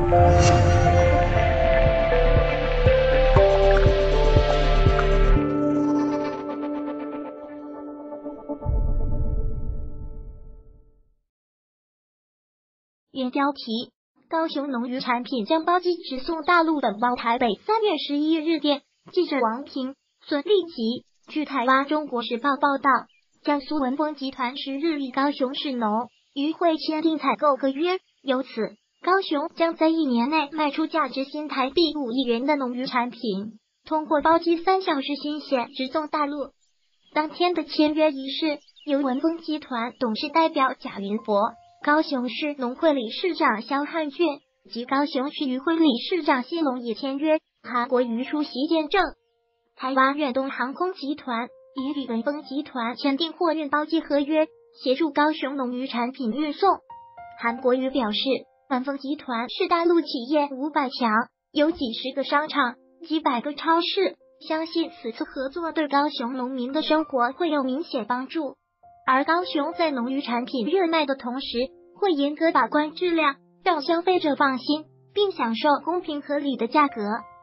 原标题：高雄农渔产品将包机直送大陆。本报台北3月11日电，记者王平、孙立吉。据台湾《中国时报》报道，江苏文峰集团10日与高雄市农渔会签订采购合约，由此高雄将在1年内卖出价值新台币5亿元的农渔产品，通过包机3小时新鲜直送大陆。当天的签约仪式由文峰集团董事代表贾云博、高雄市农会理事长萧汉俊及高雄市渔会理事长谢龙也签约，韩国瑜出席见证。台湾远东航空集团已与文峰集团签订货运包机合约，协助高雄农渔产品运送。韩国瑜表示，文峰集团是大陆企业500强，有几十个商场、几百个超市，相信此次合作对高雄农民的生活会有明显帮助。而高雄在农渔产品热卖的同时，会严格把关质量，让消费者放心，并享受公平合理的价格。